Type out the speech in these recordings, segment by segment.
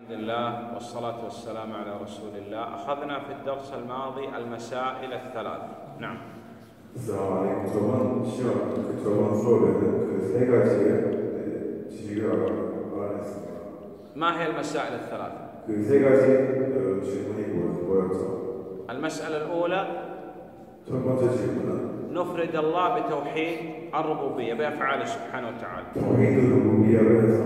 الحمد لله والصلاة والسلام على رسول الله. أخذنا في الدرس الماضي المسائل الثلاث. نعم. السلام عليكم. 저번 수업에는 그 세 가지의 지식을 알아냈습니다. ما هي المسائل الثلاثة؟ 그 세 가지 질문이 뭐였죠? المسألة الأولى 첫 번째 질문은 نفرد الله بتوحيد الربوبية بأفعاله سبحانه وتعالى. توحيد الربوبي야를 해서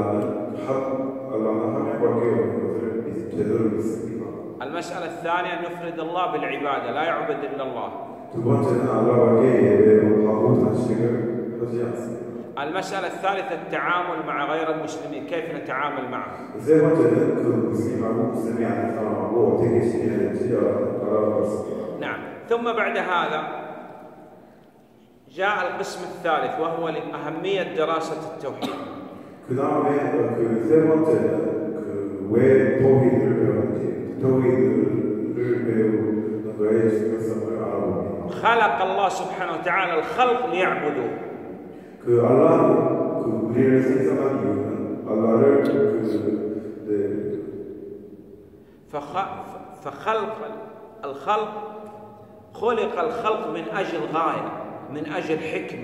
알라는 하나님밖에 없는 것을 제대로 믿습니다. المسألة الثانية نفرد الله بالعبادة لا يعبد إلا الله. 두 번째는 알라밖에 예배를 하고 단식을 하지 않습니다. المسألة الثالثة التعامل مع غير المسلمين كيف نتعامل معهم. 세 번째는 그 무슬림이 아닌 사람하고 어떻게 지내야 될지 알아봤습니다. نعم. ثم بعد هذا جاء القسم الثالث وهو لأهمية دراسة التوحيد. 그 다음에 그 세 번째는 왜 토히드를 배우는지, 토히드를 배우는 거에 중요성을 알아봅니다. خلق الله سبحانه وتعالى الخلق ليعبدوه. 그 알라는 그 우리를 생성한 이유는 알라를 فخلق الخلق خلق الخلق من أجل غاية من أجل حكمة.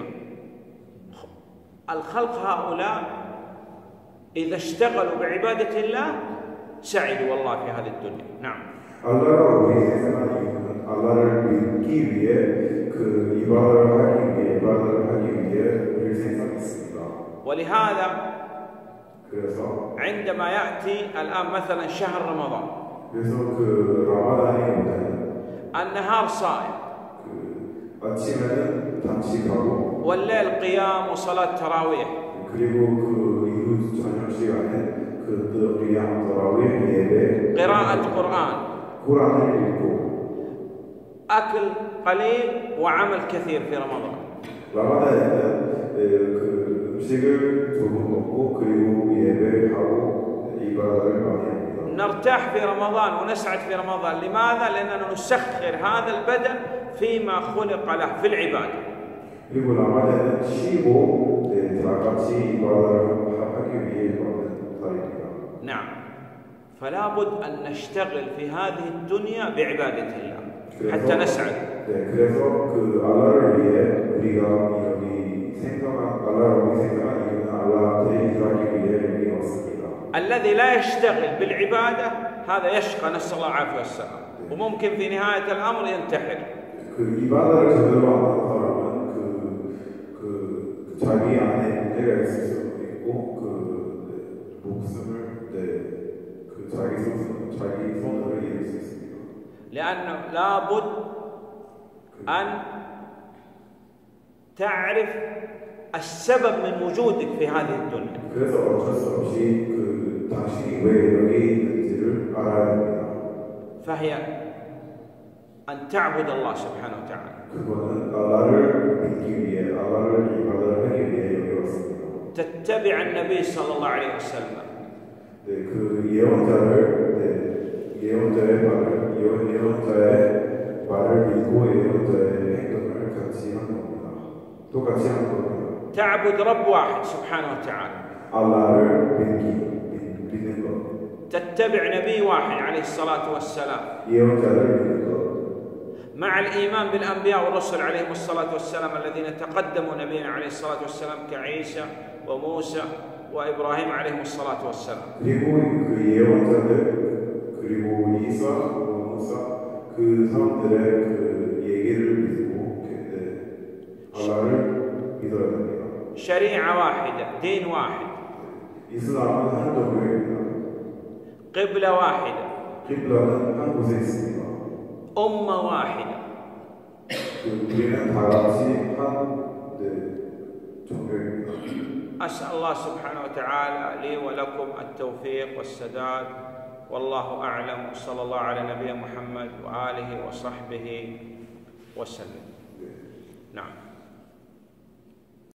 الخلق هؤلاء إذا اشتغلوا بعبادة الله سعدوا والله في هذه الدنيا. نعم. 알라가 우리 생성한 이유는 알라를 믿기 위해 그 이바다를 하기 위해 우리를 생성했습니다. ولهذا 그래서 عندما يأتي الآن مثلا شهر رمضان 그래서 그 라마단이 오면 النهار صائم 아침에는 단식하고 والليل قيام وصلاة تراويح 그리고 그 이후 저녁 시간에 그 قيام تراويح 예배 قراءة قرآن 꾸란을 읽고 أكل قليل وعمل كثير في رمضان. 라마단에는 그 음식을 조금 먹고 그리고 예배하고 이바다를 많이 합니다. نرتاح في رمضان ونسعد في رمضان. لماذا؟ لأننا نسخر هذا البدن فيما خلق له في العبادة. 그리고 라마단에는 쉬고 다 같이 이바다를 하기 위해 받는 달입니다. نعم. فلا بد أن نشتغل في هذه الدنيا بعبادة الله حتى نسعد. 그래서 그 알라를 위해 우리가 여기 알라를 생각한 이유는 알라한테 일하기 위해 여기 왔습니다. الذي لا يشتغل بالعبادة هذا يشقى نسأل الله العافية والسلام وممكن في نهاية الأمر ينتحر. 그 이바다를 제대로 안 하는 사람은 그 자기 안에 문제가 있을 수도 있고 그 목숨을 그 자기 손으로 잃을 수 있습니다. لأنه لابد أن تعرف السبب من وجودك في هذه الدنيا. 그래서 어쩔 수 없이 그 당신이 왜 여기 있는지를 알아야 됩니다. فهي أن تعبد الله سبحانه وتعالى. 그거는 알라를 믿기 위해 알라를 이바다를 하기 위해 여기 왔습니다. تتبع النبي صلى الله عليه وسلم. 그 예언자의 말을 믿고 예언자의 행동을 같이 하는 겁니다. 똑같이 하는 겁니다. تعبد رب واحد سبحانه وتعالى. 알라를 믿는 것. تتبع نبي واحد عليه الصلاة والسلام. 예언자를 믿는 것. مع الإيمان بالأنبياء والرسل عليهم الصلاة والسلام الذين تقدموا نبينا عليه الصلاة والسلام كعيسى وموسى وإبراهيم عليهم الصلاة والسلام. 그리고 그 예언자들 그리고 이사, 모사 그 사람들의 그 얘기를 믿고 알라를 믿어야 됩니다. شريعة واحدة، دين واحد. 이슬람은 한 종교입니다. قبلة واحدة. قبل는 한 곳에 있습니다. أمة واحدة. 우리는 다 같이 한 종교입니다. أسأل الله سبحانه وتعالى لي ولكم التوفيق والسداد والله أعلم. وصلى الله على نبينا محمد وآله وصحبه وسلم. نعم.